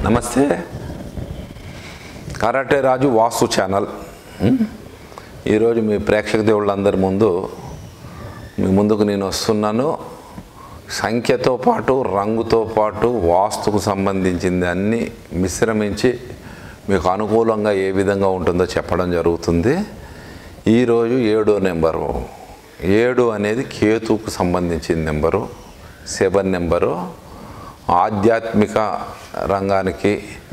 నమస్తే, కరాటే రాజు వాస్తు ఛానల్. ఈరోజు మీ ప్రేక్షక దేవుళ్ళందరి మీ ముందుకు నేను వస్తున్నాను. సంఖ్యతో పాటు రంగుతో పాటు వాస్తుకు సంబంధించింది అన్నీ మిశ్రమించి మీకు అనుకూలంగా ఏ విధంగా ఉంటుందో చెప్పడం జరుగుతుంది. ఈరోజు 7వ నెంబరు. 7 అనేది కేతువుకు సంబంధించిన నెంబరు. 7 నెంబరు ఆధ్యాత్మిక రంగానికి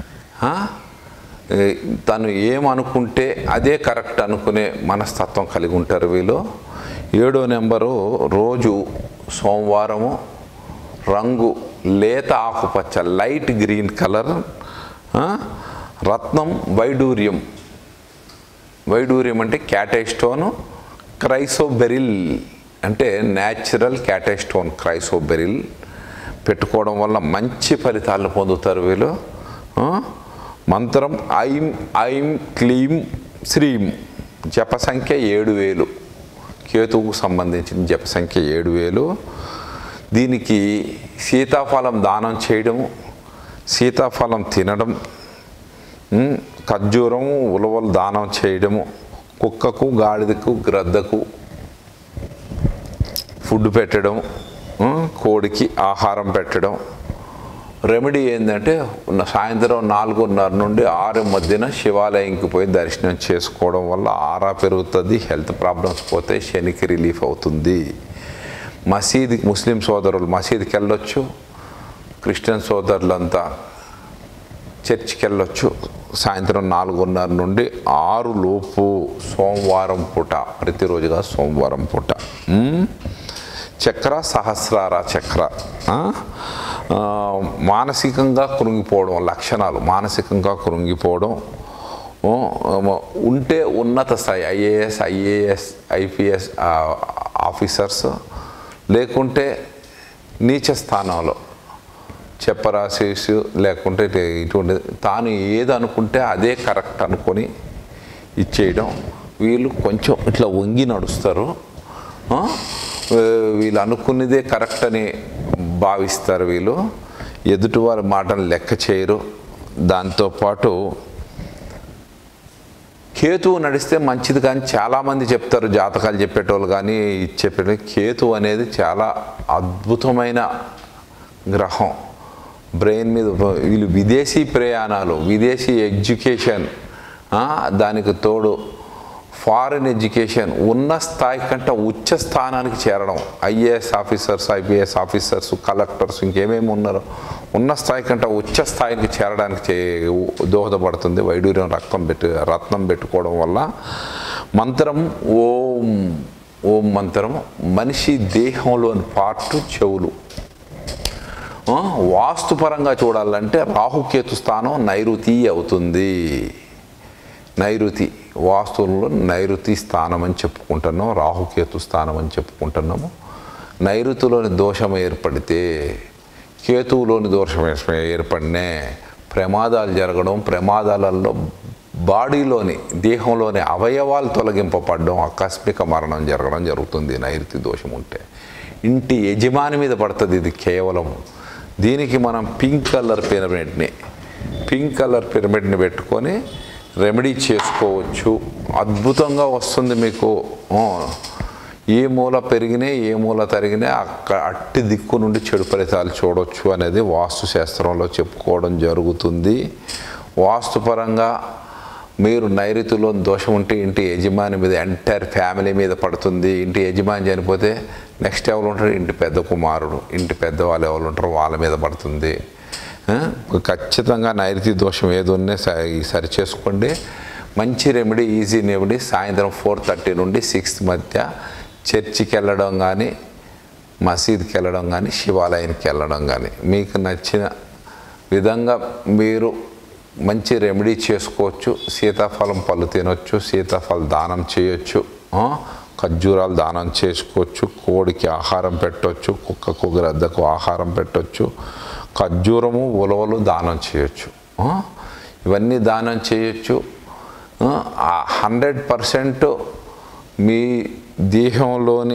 తను ఏమనుకుంటే అదే కరెక్ట్ అనుకునే మనస్తత్వం కలిగి ఉంటారు వీళ్ళు. 7వ నెంబరు రోజు సోమవారము, రంగు లేత ఆకుపచ్చ లైట్ గ్రీన్ కలర్, రత్నం వైడూర్యం. వైడూర్యం అంటే క్యాటైస్టోను, క్రైసోబెరిల్ అంటే న్యాచురల్ క్యాటైస్టోన్ క్రైసోబెరిల్ పెట్టుకోవడం వల్ల మంచి ఫలితాలను పొందుతారు వీళ్ళు. మంత్రం ఐం ఐం క్లీం శ్రీం. జప సంఖ్య 7000. కేతువుకు సంబంధించిన జప సంఖ్య 7000. దీనికి సీతాఫలం దానం చేయడము, సీతాఫలం తినడం, ఖర్జూరము ఉలవలు దానం చేయడము, కుక్కకు గాడిదకు గ్రద్దకు ఫుడ్ పెట్టడం, కోడికి ఆహారం పెట్టడం. రెమెడీ ఏంటంటే సాయంత్రం 4:30 నుండి 6 మధ్యన శివాలయంకి పోయి దర్శనం చేసుకోవడం వల్ల ఆరా పెరుగుతుంది, హెల్త్ ప్రాబ్లమ్స్ పోతాయి, శనికి రిలీఫ్ అవుతుంది. మసీదుకి ముస్లిం సోదరులు మసీదుకి వెళ్ళొచ్చు, క్రిస్టియన్ సోదరులంతా చర్చికి వెళ్ళొచ్చు. సాయంత్రం 4:30 నుండి 6 లోపు సోమవారం పూట, ప్రతిరోజుగా సోమవారం పూట. చక్ర సహస్రార చక్ర. మానసికంగా కృంగిపోవడం లక్షణాలు, మానసికంగా కృంగిపోవడం ఉంటే ఉన్నత స్థాయి ఐఏఎస్ ఐపీఎస్ ఆఫీసర్స్, లేకుంటే నీచ స్థానంలో చెప్పరాసేసి, లేకుంటే ఇటువంటి తాను ఏది అనుకుంటే అదే కరెక్ట్ అనుకొని ఇచ్చేయడం. వీళ్ళు కొంచెం ఇట్లా వంగి నడుస్తారు. వీళ్ళు అనుకున్నదే కరెక్ట్ అని భావిస్తారు. వీళ్ళు ఎదుటివారి మాటను లెక్క చేయరు. దాంతోపాటు కేతువు నడిస్తే మంచిది కానీ చాలామంది చెప్తారు, జాతకాలు చెప్పేటోళ్ళు కానీ చెప్పేటోళ్ళు. కేతువు అనేది చాలా అద్భుతమైన గ్రహం. బ్రెయిన్ మీద వీళ్ళు విదేశీ ప్రయాణాలు, విదేశీ ఎడ్యుకేషన్, దానికి తోడు ఫారిన్ ఎడ్యుకేషన్, ఉన్న స్థాయి కంటే ఉచ్చ స్థానానికి చేరడం. IAS officers, IPS officers, collectors, ఇంకేమేమి ఉన్నారో ఉన్న స్థాయి కంటే ఉచ్చ స్థాయికి చేరడానికి దోహదపడుతుంది వైడూర్యం. రత్నం పెట్టుకోవడం వల్ల. మంత్రం ఓం. ఓం మంత్రం మనిషి దేహంలోని పార్ట్ చెవులు. వాస్తుపరంగా చూడాలంటే రాహుకేతు స్థానం నైరుతి అవుతుంది. నైరుతి వాస్తువుల్లో నైరుతి స్థానం అని చెప్పుకుంటున్నాము, రాహుకేతు స్థానం అని చెప్పుకుంటున్నాము. నైరుతిలోని దోషం ఏర్పడితే, కేతువులోని దోషం ఏర్పడినే ప్రమాదాలు జరగడం, ప్రమాదాలలో బాడీలోని దేహంలోని అవయవాలు తొలగింపబడడం, ఆకస్మిక మరణం జరగడం జరుగుతుంది నైరుతి దోషం ఉంటే. ఇంటి యజమాని మీద పడుతుంది ఇది కేవలం. దీనికి మనం పింక్ కలర్ పిరమిడ్ని పెట్టుకొని రెమెడీ చేసుకోవచ్చు. అద్భుతంగా వస్తుంది మీకు. ఏ మూల పెరిగినా ఏ మూల తరిగినా అట్టి దిక్కు నుండి చెడు ఫలితాలు చూడవచ్చు అనేది వాస్తు శాస్త్రంలో చెప్పుకోవడం జరుగుతుంది. వాస్తుపరంగా మీరు నైరుతిలో దోషం ఉంటే ఇంటి యజమాని మీద, ఎంటైర్ ఫ్యామిలీ మీద పడుతుంది. ఇంటి యజమాని చనిపోతే నెక్స్ట్ ఎవరు ఉంటారు? ఇంటి పెద్ద కుమారుడు, ఇంటి పెద్దవాళ్ళు ఎవరు ఉంటారో వాళ్ళ మీద పడుతుంది. ఖచ్చితంగా నైరుతి దోషం ఏది ఉన్నా సరి చేసుకోండి. మంచి రెమెడీ, ఈజీ రెమెడీ. సాయంత్రం 4:30 నుండి 6 మధ్య చర్చికి వెళ్ళడం కానీ, మసీద్కి వెళ్ళడం కానీ, శివాలయానికి వెళ్ళడం కానీ, మీకు నచ్చిన విధంగా మీరు మంచి రెమెడీ చేసుకోవచ్చు. సీతాఫలం పళ్ళు తినొచ్చు, సీతాఫలం దానం చేయొచ్చు, ఖర్జూరాలు దానం చేసుకోవచ్చు, కోడికి ఆహారం పెట్టవచ్చు, కుక్కకు గ్రద్దకు ఆహారం పెట్టవచ్చు, ఖర్జూరము ఉలవలు దానం చేయొచ్చు. ఇవన్నీ దానం చేయొచ్చు. 100% మీ దేహంలోని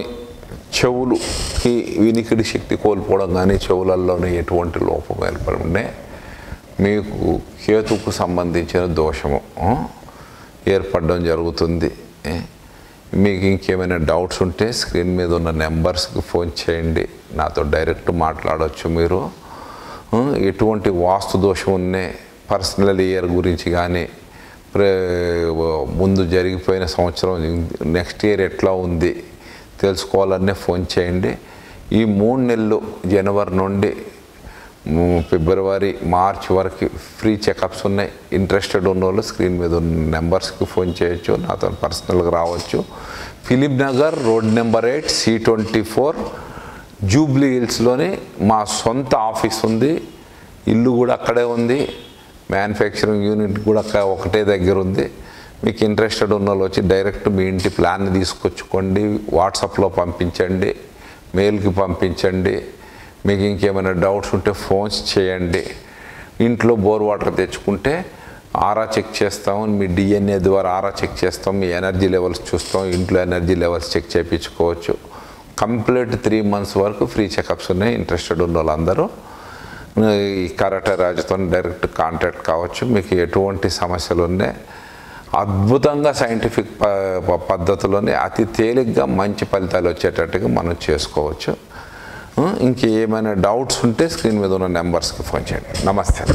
చెవులుకి వినికిడి శక్తి కోల్పోవడం కానీ, చెవులలోని ఎటువంటి లోపం ఏర్పడి మీకు కేతుకు సంబంధించిన దోషము ఏర్పడడం జరుగుతుంది. మీకు ఇంకేమైనా డౌట్స్ ఉంటే స్క్రీన్ మీద ఉన్న నెంబర్స్కి ఫోన్ చేయండి, నాతో డైరెక్ట్ మాట్లాడవచ్చు మీరు. ఎటువంటి వాస్తు దోషం ఉన్నాయి, పర్సనల్ ఇయర్ గురించి కానీ, ముందు జరిగిపోయిన సంవత్సరం నెక్స్ట్ ఇయర్ ఎట్లా ఉంది తెలుసుకోవాలనే ఫోన్ చేయండి. ఈ 3 నెలలు జనవరి నుండి ఫిబ్రవరి మార్చ్ వరకు ఫ్రీ చెకప్స్ ఉన్నాయి. ఇంట్రెస్టెడ్ ఉన్న వాళ్ళు స్క్రీన్ మీద ఉన్న నెంబర్స్కి ఫోన్ చేయొచ్చు, నాతో పర్సనల్గా రావచ్చు. Film Nagar road number 8 C24 Jubilee హిల్స్లోని మా సొంత ఆఫీస్ ఉంది, ఇల్లు కూడా అక్కడే ఉంది, మ్యానుఫ్యాక్చరింగ్ యూనిట్ కూడా ఒకటే దగ్గర ఉంది. మీకు ఇంట్రెస్టెడ్ ఉన్న వాళ్ళు వచ్చి డైరెక్ట్ మీ ఇంటి ప్లాన్ని తీసుకొచ్చుకోండి, వాట్సాప్లో పంపించండి, మెయిల్కి పంపించండి. మీకు ఇంకేమైనా డౌట్స్ ఉంటే ఫోన్స్ చేయండి. ఇంట్లో బోర్ వాటర్ తెచ్చుకుంటే ఆరా చెక్ చేస్తాం, మీ DNA ద్వారా ఆరా చెక్ చేస్తాం, మీ ఎనర్జీ లెవెల్స్ చూస్తాం, ఇంట్లో ఎనర్జీ లెవెల్స్ చెక్ చేయించుకోవచ్చు. కంప్లీట్ 3 months వరకు ఫ్రీ చెకప్స్ ఉన్నాయి. ఇంట్రెస్టెడ్ ఉన్న వాళ్ళందరూ ఈ కరాటే రాజుతో డైరెక్ట్ కాంటాక్ట్ కావచ్చు. మీకు ఎటువంటి సమస్యలు ఉన్నాయి అద్భుతంగా సైంటిఫిక్ పద్ధతిలోనే అతి తేలిగ్గా మంచి ఫలితాలు వచ్చేటట్టుగా మనం చేసుకోవచ్చు. ఇంకేమైనా డౌట్స్ ఉంటే స్క్రీన్ మీద ఉన్న నెంబర్స్కి ఫోన్ చేయండి. నమస్తే.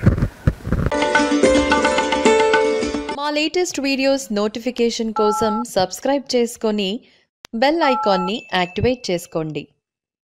మా లేటెస్ట్ వీడియోస్ నోటిఫికేషన్ కోసం సబ్స్క్రైబ్ చేసుకొని బెల్ ఐకాన్ని యాక్టివేట్ చేసుకోండి.